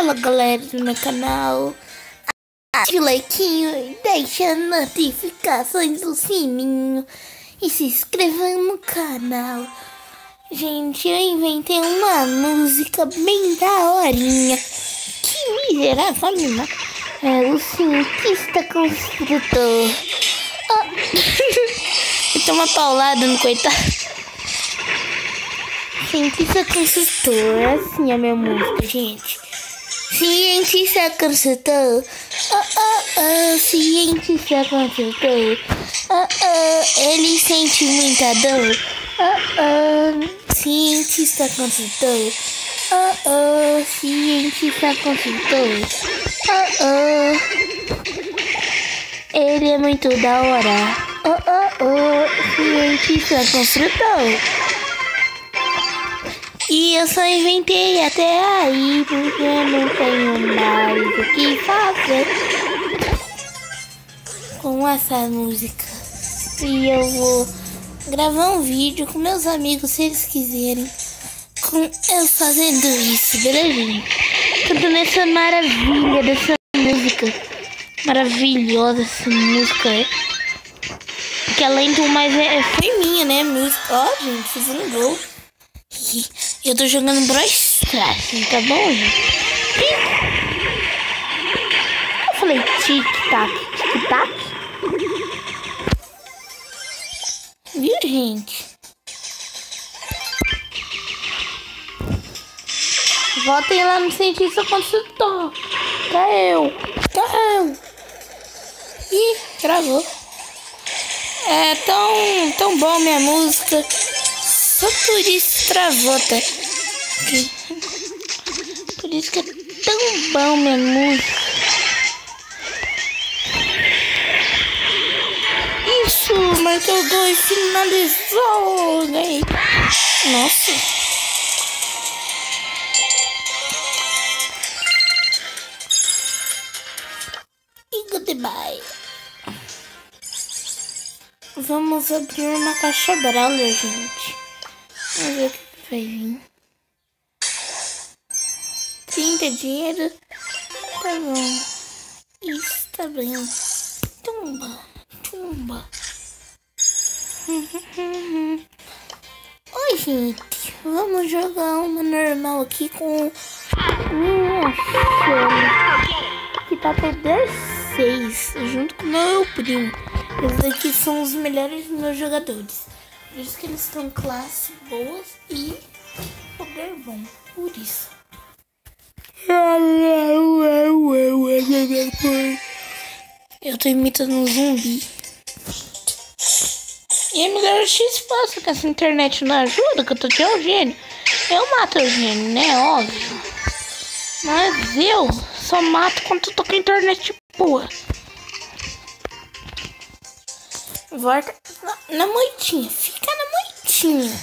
Fala galera do meu canal, ative o like, deixa as notificações do sininho e se inscreva no canal. Gente, eu inventei uma música bem daorinha. Que miserável, menina. É o cientista construtor. Oh. Tô uma paulada no coitado. Cientista construtor, assim é a minha música, gente. Cientista construtor, cientista construtor, ele sente muita dor, cientista construtor, cientista construtor, ele é muito da hora, cientista construtor. E eu só inventei até aí porque eu não tenho mais o que fazer com essa música. E eu vou gravar um vídeo com meus amigos, se eles quiserem, com eu fazendo isso, beleza, gente? Cantando essa maravilha dessa música. Maravilhosa essa música, é. Que além do mais foi minha, né? Música. Ó, gente, fiz um gol. Eu tô jogando Brawl Stars, tá bom, gente? Eu falei tic-tac, tic-tac. Viu, gente? Votem lá no cientista construtor. Caiu. Ih, travou. É tão bom minha música. Só por isso travou, tá? Por isso que é tão bom minha música. Isso, marcou o gol e finalizou, né? Nossa. E goodbye. Vamos abrir uma caixa Brawler, gente. Vamos ver o que vai vir. 30 dinheiro. Tá bom. Isso, tá bem. Tumba. Oi, gente. Vamos jogar uma normal aqui com minha chama. Que tá por 16. Junto com o meu primo. Esses aqui são os melhores meus jogadores. Por isso que eles estão classe boas e poder bom. Por isso. Eu tô imitando um zumbi. E é melhor X passa que essa internet não ajuda, que eu tô de Eugênio. Eu mato o Eugênio, né? Óbvio. Mas eu só mato quando eu tô com a internet boa. Volta na moitinha. Fica na moitinha.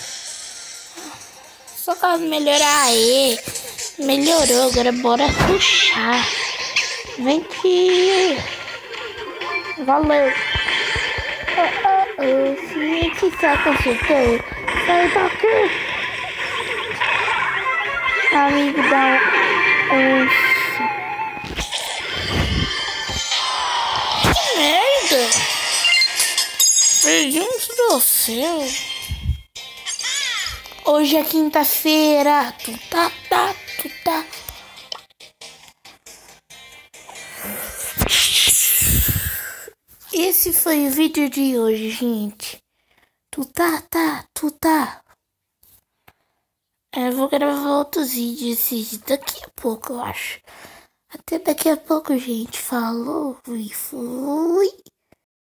Só caso melhorar. Aê. Melhorou. Agora bora puxar. Vem que... Valeu. Cientista construtor. Sai daqui. Amigo da... Que merda. Perdi um troféu. Hoje é quinta-feira. Tu tá. Esse foi o vídeo de hoje, gente. Tu tá. Eu vou gravar outros vídeos daqui a pouco, eu acho. Até daqui a pouco, gente. Falou e fui.